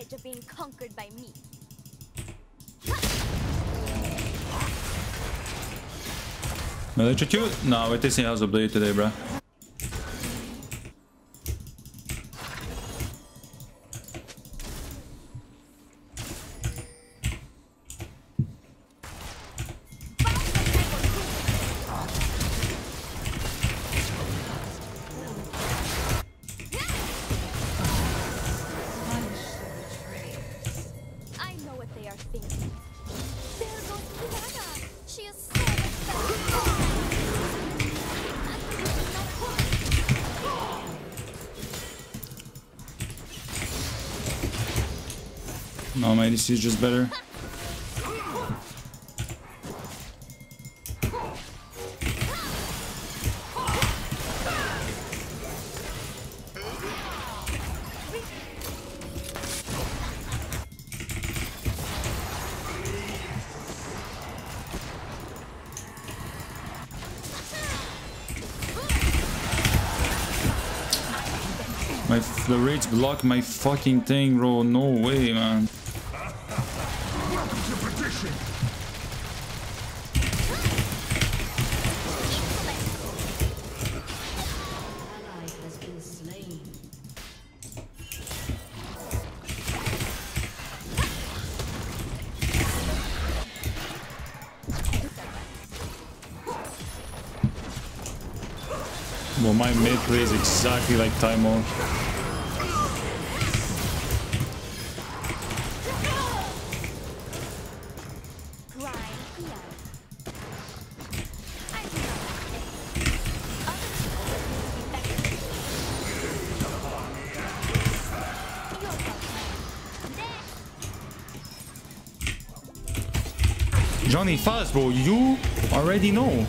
privilege of being conquered by me. Electrocute? No, it isn't House of Blade today, bro. I know what they are thinking. There goes Kiana. She is so respectful. No, my ADC is just better. The raids block my fucking thing, bro. No way, man. Well, my mid plays exactly like Taimo. Johnny fast, bro. You already know.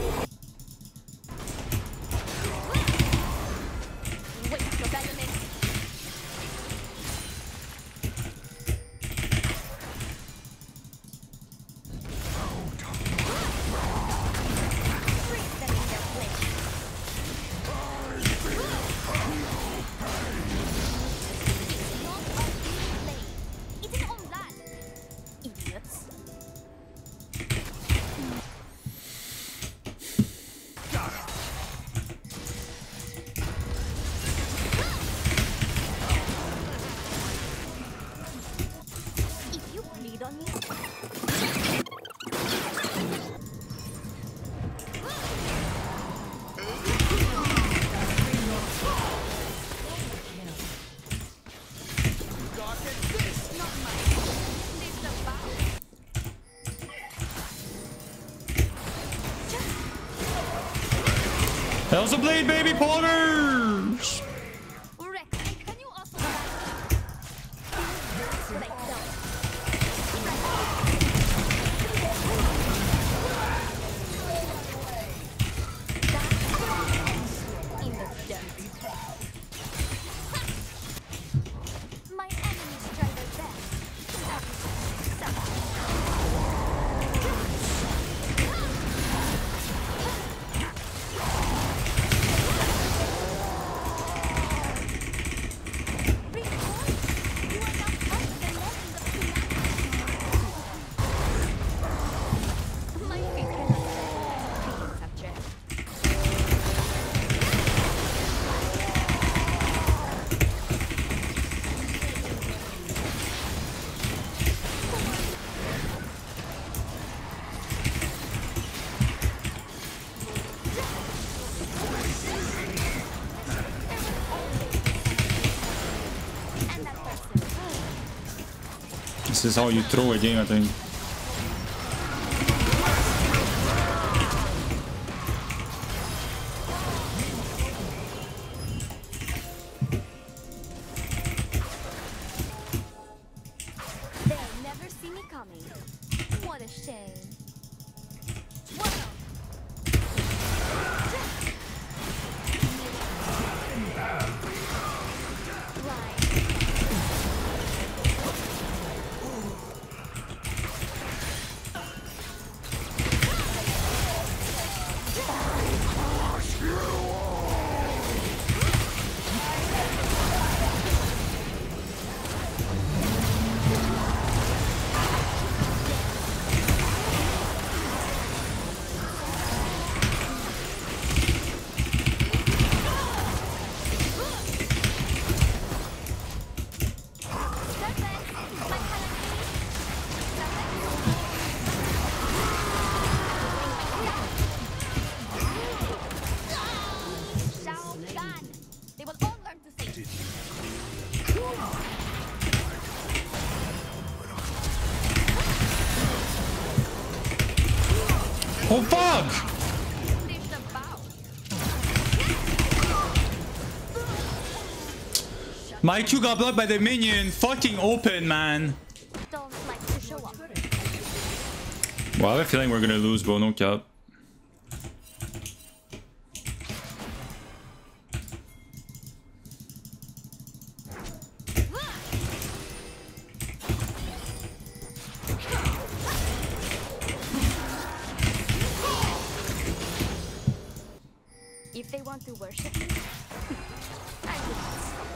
House of Blade, baby, Poggers! Rex, can you also in the dirt? My enemies try their best. This is how you throw a game, I think. They'll never see me coming. What a shame. fuck! There's the bow. My Q got blocked by the minion. Fucking open, man. Don't like to show off. Well, I have a feeling we're gonna lose, bro. No cap. If they want to worship me, I will not stop.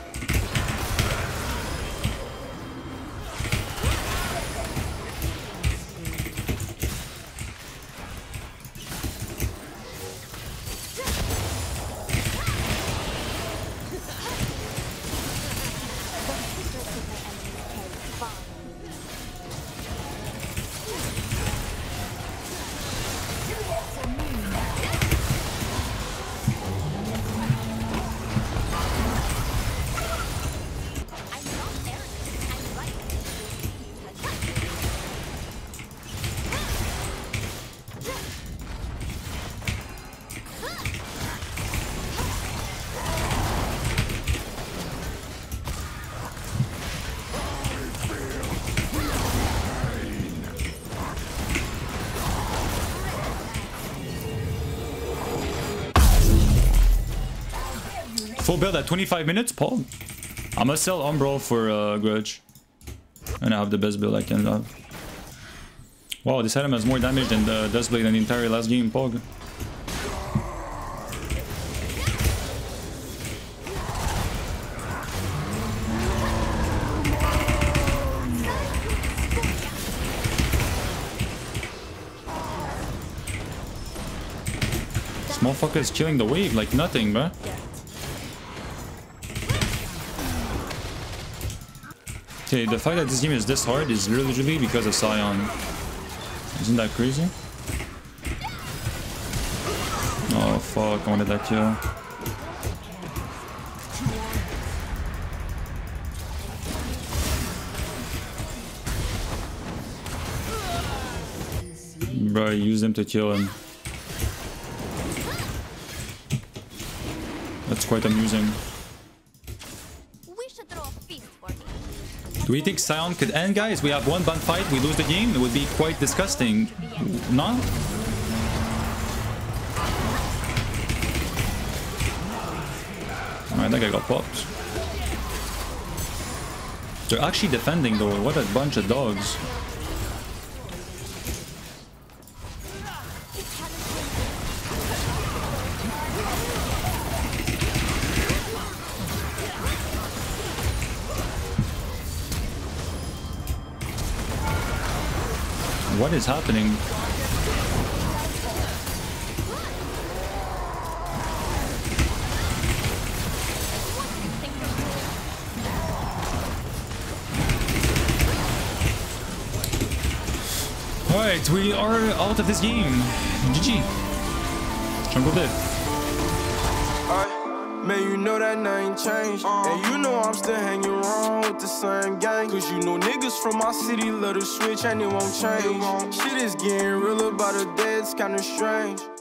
Full build at 25 minutes, Paul. I'm gonna sell Umbral for Grudge. And I have the best build I can have. Wow, this item has more damage than the Duskblade in the entire last game, Pog. This motherfucker is killing the wave like nothing, bruh. Okay, the fact that this game is this hard is literally because of Sion. Isn't that crazy? Oh fuck, I wanted that kill. Bro, use them to kill him. That's quite amusing. Do we think Sion could end, guys? We have one bun fight, we lose the game. It would be quite disgusting. No? I think I got popped. They're actually defending though. What a bunch of dogs. What is happening? Alright, we are out of this game. GG. Jungle Div. Man, you know that name changed. And you know I'm still hanging around with the same gang. Cause you know niggas from my city love to switch and it won't change. Shit is getting real about a day, it's kinda strange.